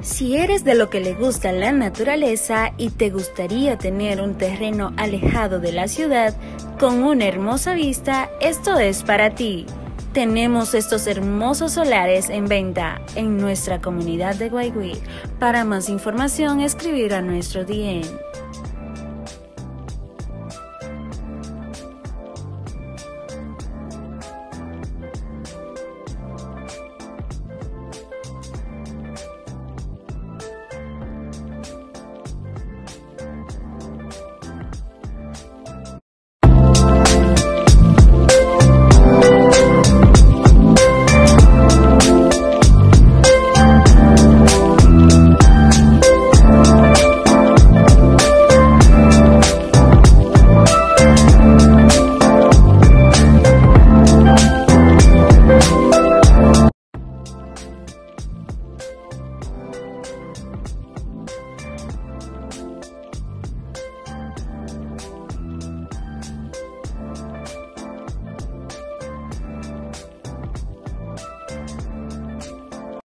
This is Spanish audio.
Si eres de lo que le gusta la naturaleza y te gustaría tener un terreno alejado de la ciudad con una hermosa vista, esto es para ti. Tenemos estos hermosos solares en venta en nuestra comunidad de Guayguí. Para más información, escribir a nuestro DM.